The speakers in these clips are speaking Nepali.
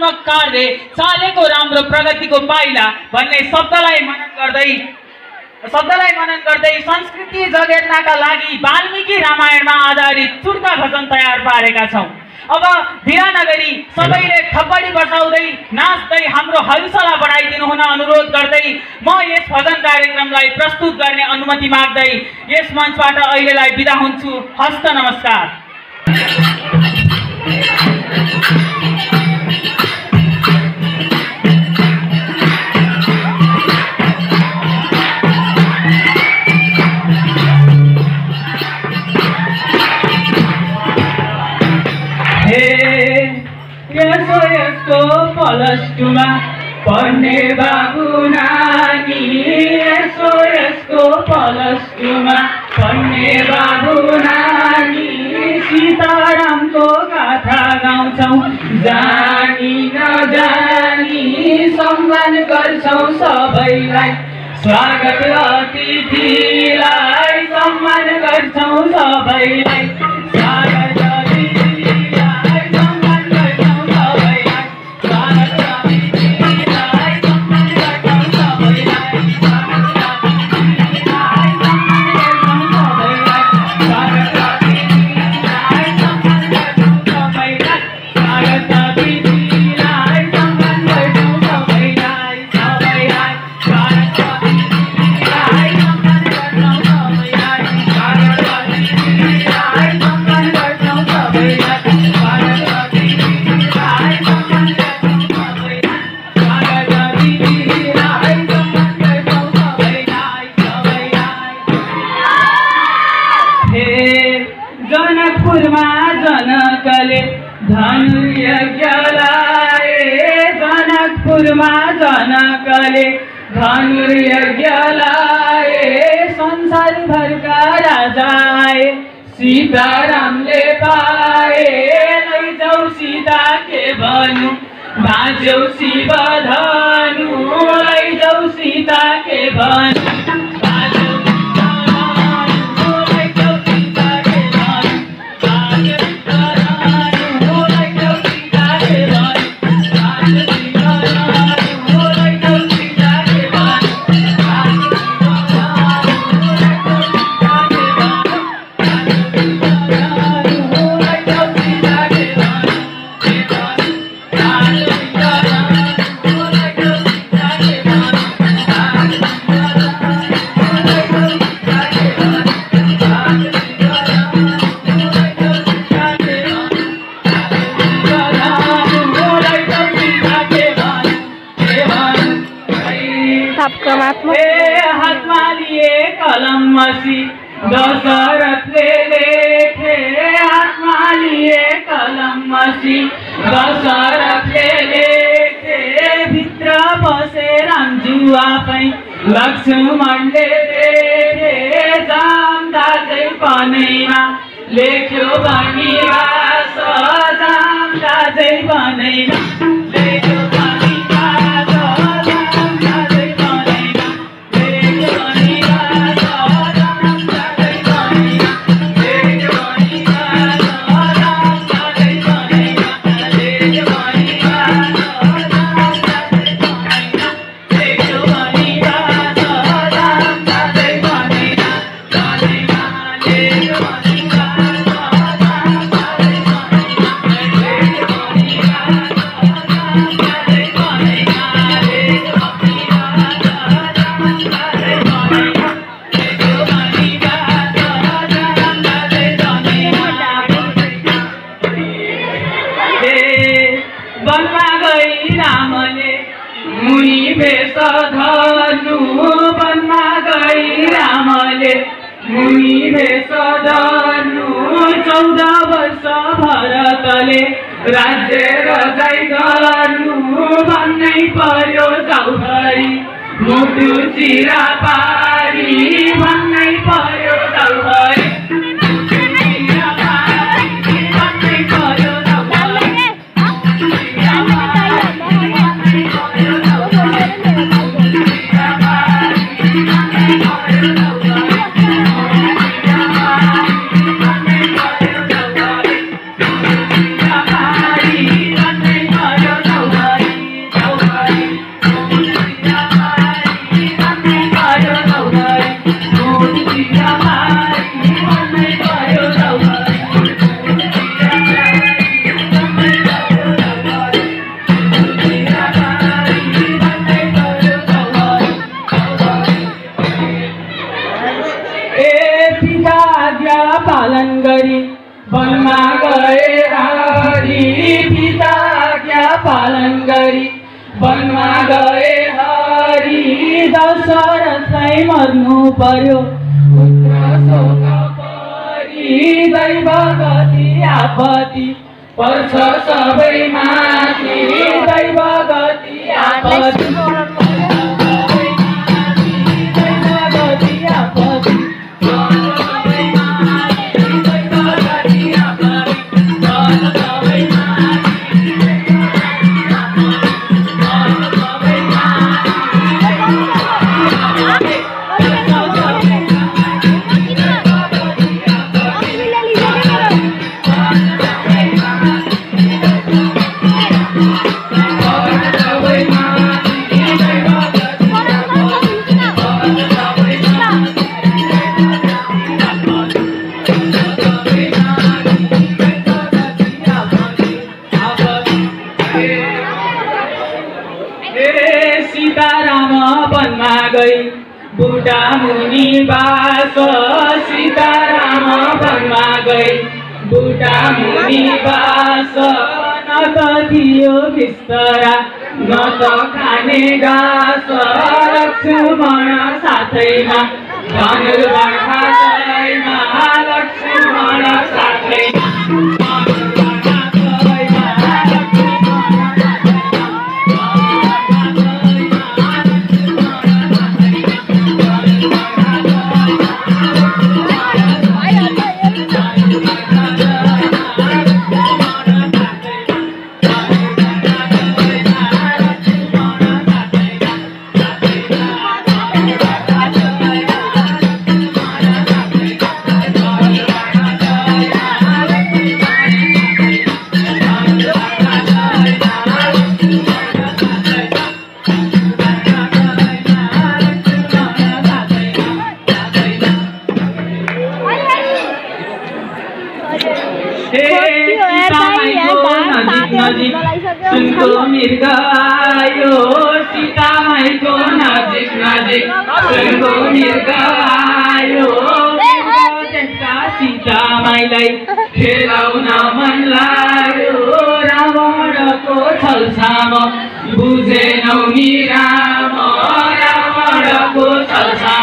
विकासात्मक कार्य चालेको राम्रो प्रगतिको पाइला भन्ने शब्दलाई मनन गर्दै संस्कृति जगेर्नाका लागि वाल्मीकि रामायणमा आधारित चुड्का भजन तयार पारेका छौं। अब ढिला नगरी सबैले थप्पडी बजाउँदै नाच्दै हाम्रो हौसला बढाइदिनु हुन अनुरोध गर्दै म यस भजन कार्यक्रमलाई प्रस्तुत गर्ने अनुमति माग्दै यस मञ्चबाट अहिलेलाई बिदा हुन्छु। हस्त नमस्कार। यसको +2 मा पढ्ने बाबु नानी, यसको +2 मा पढ्ने बाबु नानी, सीतारामको गाथा गाउँछौँ जानी नजानी, सम्मान गर्छौँ सबैलाई, स्वागत अतिथिलाई सम्मान गर्छौँ सबैलाई, स्वागत जनकले धनुर्यज्ञ लाए, संसारभरका राजा आए, सीतारामले पाए, लैजाऊ सीता के भन्नु, भाँच्यौ शिव धनु, लैजाऊ सीता के भन्नु, हातमा लिए कलम मसी दशरथले लेखे, हातमा लिए कलम मसी दशरथले लेखे, भित्र बसे रामजू आफै लक्ष्मणले देखे, जामदाजै बनैमा लेख्यो बनिवास, जामदाजै बनैमा लेख्यो मुनि भेष धनु, 14 वर्ष भरतले राज्य रजाइ गर्नु, भन्नै पर्यो जाउहरी मुटु चिरा पारी, भन्नै पर्यो जाउहरी पिता आज्ञा पालन गरी वनमा गए हरि दशरथलाई मर्नु पर्यो पुत्र शोक परी दैव गति आपत्ति पर्छ सबै माथि दैव गति आपत्ति बुढा मुनि बास सीताराम वनमा गई बुढा मुनि बास न त थियो बिस्तरा न त खाने घाँस लक्ष्मण साथैमा धनुर्बाण छैन लक्ष्मण साथैमा सुनको मृग आयो सीतामाईको नजिक नजिक सुनको मृग आयो सीतामाईलाई खेलाउन मन लाग्यो रावणको छलछाम बुझेनौ नि राम रावणको छलछाम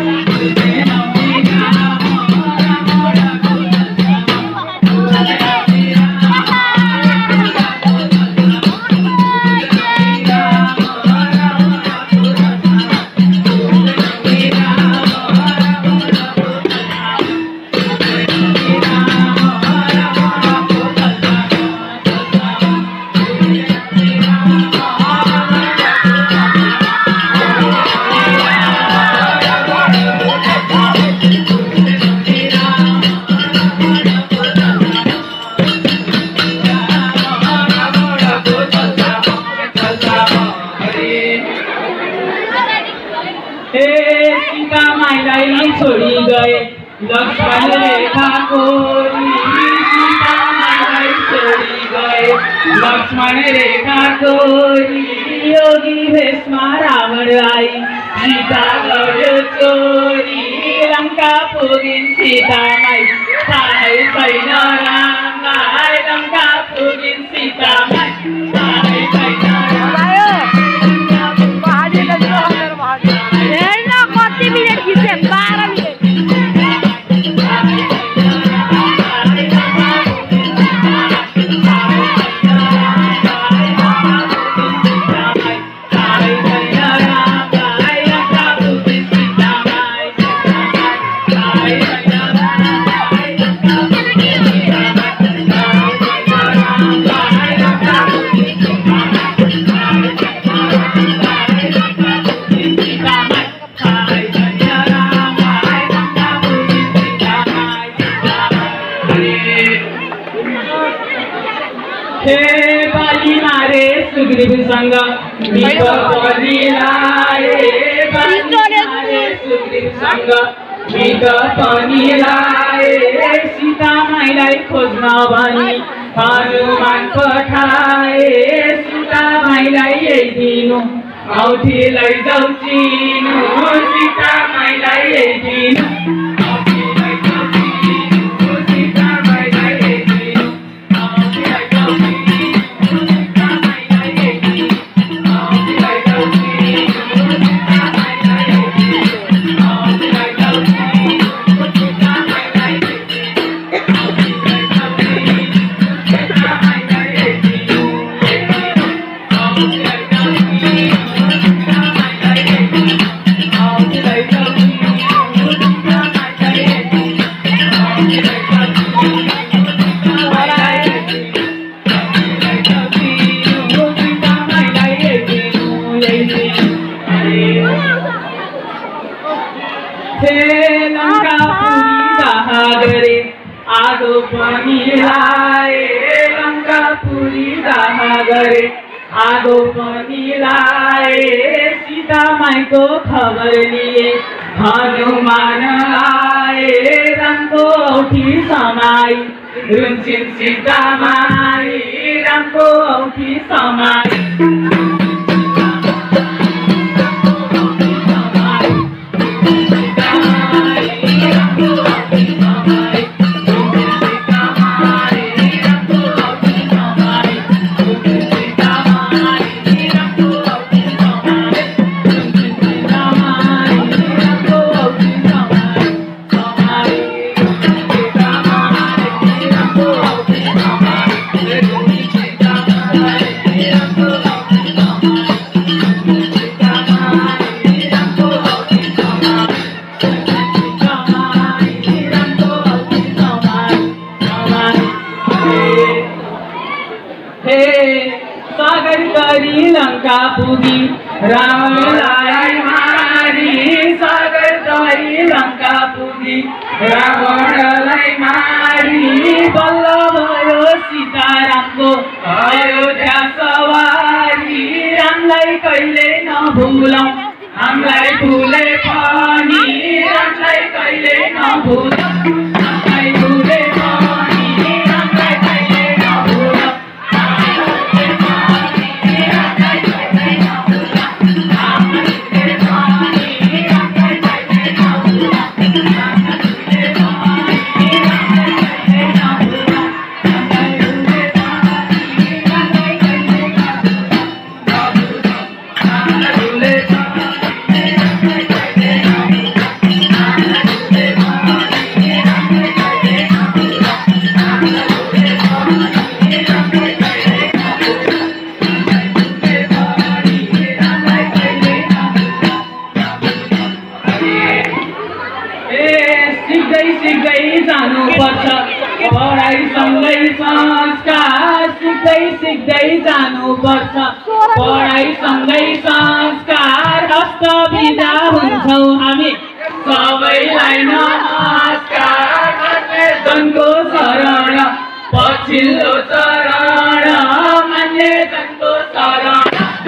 छोड़ी गए लक्ष्मण रेखा कोरी सीतामाईलाई छोड़ी गए लक्ष्मण रेखा कोरी योगी भेषमा रावण आई सीता गर्यो चोरी लंका पुगिन् सीतामाई थाहै छैन रामलाई लंका पुगिन् सीतामाई थाहै छैन सुग्रीवसँग मित पनि लाए सुग्रीवसँग मित पनि लाए सीतामाईलाई खोज्न भनी हनुमान पठाए सीतामाईलाई यही दिनु औठी लैजाऊ चिनु सीतामाईलाई यही दिनु सीतामाईलाई यही दिनु औठी लैजाऊ लाए लङ्कापुरी दाह गरे आगो पनि लाए सीता माईको खबर लिए हनुमान आए रामको औठी समाई रुन्छिन् सीता माई रामको औठी समाई लंका पुगी रावणलाई मारी सागर तरी लंका पुगी रावणलाई मारी बल्ल भयो सीतारामको अयोध्या सवारी रामलाई कहिले नभुलौं हामीलाई भुले पनि रामलाई कहिले नभुलौं हामीलाई भुले पनि रामलाई कहिले नभुलौं सिक्दै जानुपर्छ पढाइ सँगै संस्कार हस्त बिदा हुन्छौँ हामी सबैलाई नमस्कार जनको शरण पछिल्लो चरण मान्य जनको शरण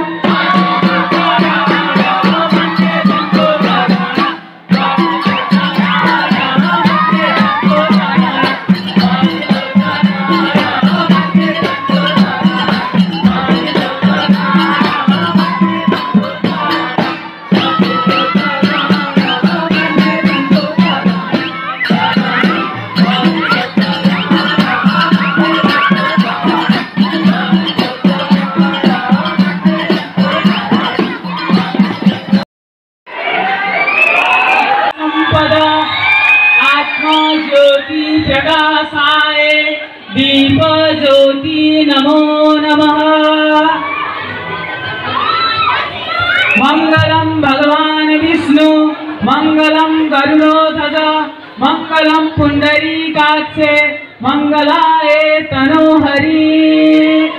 दीप ज्योति नमो नमः मंगलम भगवान विष्णु मंगलम गरुड़ध्वज मंगलम पुंडरीकाक्षे मंगलाय तनोहरि।